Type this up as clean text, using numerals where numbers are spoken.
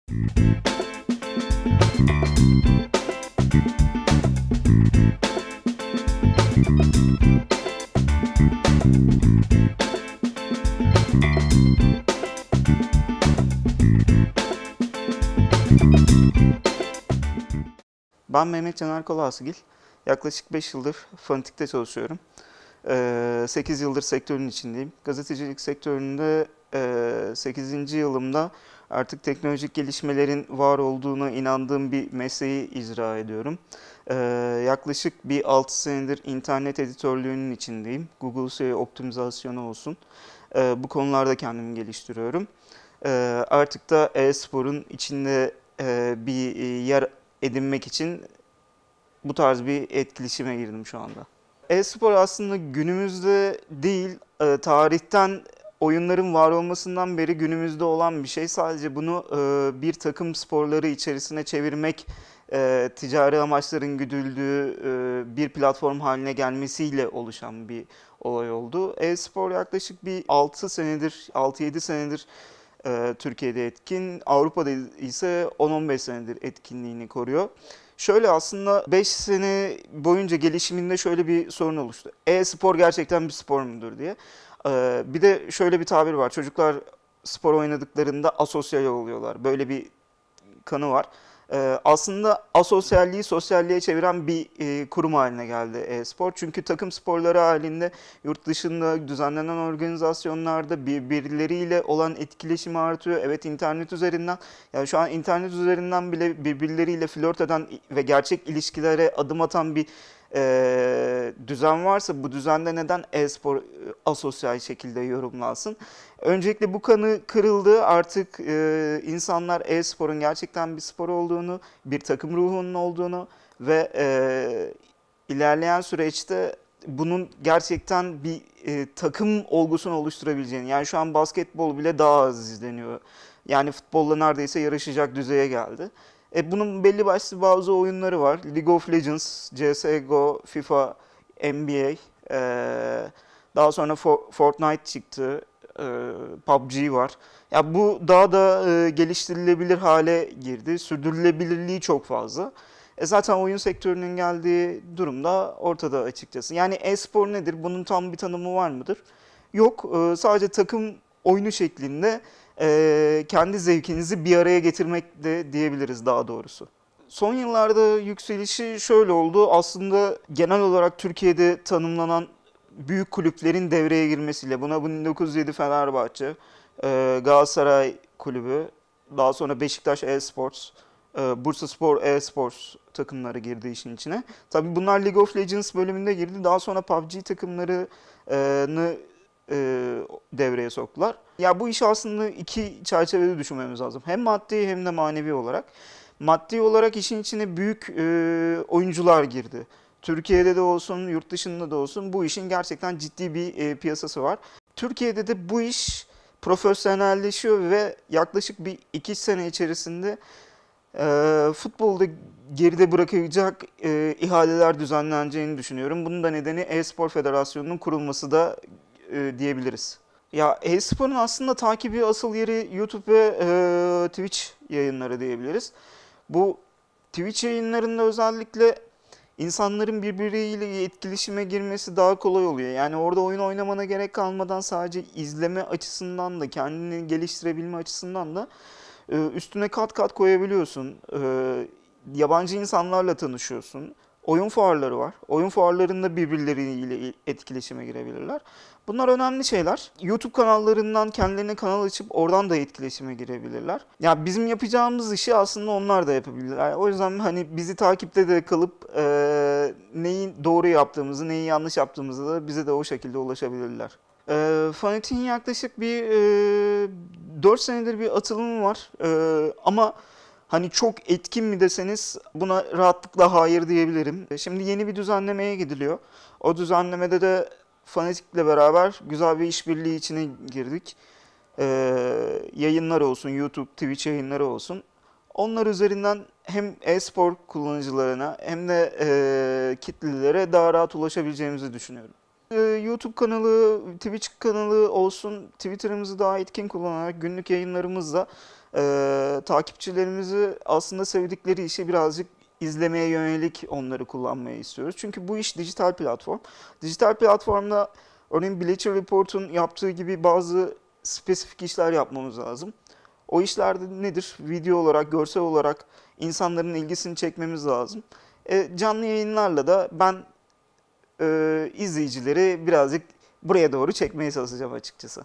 Ben Mehmet Caner Kolasgil. Yaklaşık 5 yıldır Fanatik'te çalışıyorum. 8 yıldır sektörün içindeyim. Gazetecilik sektöründe 8. yılımda artık teknolojik gelişmelerin var olduğuna inandığım bir mesleği icra ediyorum. Yaklaşık bir 6 senedir internet editörlüğünün içindeyim. Google SEO optimizasyonu olsun. Bu konularda kendimi geliştiriyorum. Artık da e-sporun içinde bir yer edinmek için bu tarz bir etkileşime girdim şu anda. E-spor aslında günümüzde değil, tarihten oyunların var olmasından beri günümüzde olan bir şey. Sadece bunu bir takım sporları içerisine çevirmek, ticari amaçların güdüldüğü bir platform haline gelmesiyle oluşan bir olay oldu. E-spor yaklaşık bir 6 senedir, 6-7 senedir Türkiye'de etkin. Avrupa'da ise 10-15 senedir etkinliğini koruyor. Şöyle aslında 5 sene boyunca gelişiminde şöyle bir sorun oluştu. E-spor gerçekten bir spor mudur diye. Bir de şöyle bir tabir var. Çocuklar spor oynadıklarında asosyal oluyorlar. Böyle bir kanı var. Aslında asosyalliği sosyalliğe çeviren bir kurum haline geldi e-spor. Çünkü takım sporları halinde yurt dışında düzenlenen organizasyonlarda birbirleriyle olan etkileşimi artıyor. Evet, internet üzerinden, yani şu an internet üzerinden bile birbirleriyle flört eden ve gerçek ilişkilere adım atan bir düzen varsa, bu düzende neden e-spor asosyal şekilde yorumlansın? Öncelikle bu kanı kırıldı. Artık insanlar e-sporun gerçekten bir spor olduğunu, bir takım ruhunun olduğunu ve ilerleyen süreçte bunun gerçekten bir takım olgusunu oluşturabileceğini, yani şu an basketbol bile daha az izleniyor. Yani futbolla neredeyse yarışacak düzeye geldi. Bunun belli başlı bazı oyunları var. League of Legends, CSGO, FIFA, NBA, daha sonra Fortnite çıktı, PUBG var. Ya bu daha da geliştirilebilir hale girdi. Sürdürülebilirliği çok fazla. Zaten oyun sektörünün geldiği durumda ortada açıkçası. Yani e-spor nedir? Bunun tam bir tanımı var mıdır? Yok. Sadece takım oyunu şeklinde kendi zevkinizi bir araya getirmek de diyebiliriz daha doğrusu. Son yıllarda yükselişi şöyle oldu. Aslında genel olarak Türkiye'de tanımlanan büyük kulüplerin devreye girmesiyle, buna 1907 Fenerbahçe, Galatasaray Kulübü, daha sonra Beşiktaş E-Sports, Bursaspor E-Sports takımları girdi işin içine. Tabii bunlar League of Legends bölümünde girdi. Daha sonra PUBG takımlarını devreye soktular. Ya bu işi aslında iki çerçevede düşünmemiz lazım. Hem maddi hem de manevi olarak. Maddi olarak işin içine büyük oyuncular girdi. Türkiye'de de olsun, yurt dışında da olsun bu işin gerçekten ciddi bir piyasası var. Türkiye'de de bu iş profesyonelleşiyor ve yaklaşık bir 2 sene içerisinde futbolda geride bırakacak ihaleler düzenleneceğini düşünüyorum. Bunun da nedeni e-spor federasyonunun kurulması da diyebiliriz. Ya e-sporun aslında takibi asıl yeri YouTube ve Twitch yayınları diyebiliriz. Bu Twitch yayınlarında özellikle insanların birbiriyle etkileşime girmesi daha kolay oluyor. Yani orada oyun oynamana gerek kalmadan sadece izleme açısından da, kendini geliştirebilme açısından da üstüne kat kat koyabiliyorsun. Yabancı insanlarla tanışıyorsun. Oyun fuarları var. Oyun fuarlarında birbirleriyle etkileşime girebilirler. Bunlar önemli şeyler. YouTube kanallarından kendilerine kanal açıp oradan da etkileşime girebilirler. Ya bizim yapacağımız işi aslında onlar da yapabilirler. O yüzden hani bizi takipte de kalıp neyi doğru yaptığımızı, neyi yanlış yaptığımızı da bize de o şekilde ulaşabilirler. Fanatik'in yaklaşık bir 4 senedir bir atılımı var. Ama hani çok etkin mi deseniz buna rahatlıkla hayır diyebilirim. Şimdi yeni bir düzenlemeye gidiliyor. O düzenlemede de Fanatik'le beraber güzel bir işbirliği içine girdik. Yayınlar olsun, YouTube, Twitch yayınları olsun. Onlar üzerinden hem e-spor kullanıcılarına hem de kitlelere daha rahat ulaşabileceğimizi düşünüyorum. YouTube kanalı, Twitch kanalı olsun, Twitter'ımızı daha etkin kullanarak günlük yayınlarımızla Takipçilerimizi aslında sevdikleri işi birazcık izlemeye yönelik onları kullanmayı istiyoruz. Çünkü bu iş dijital platform. Dijital platformda örneğin Bleacher Report'un yaptığı gibi bazı spesifik işler yapmamız lazım. O işlerde nedir? Video olarak, görsel olarak insanların ilgisini çekmemiz lazım. Canlı yayınlarla da ben izleyicileri birazcık buraya doğru çekmeye çalışacağım açıkçası.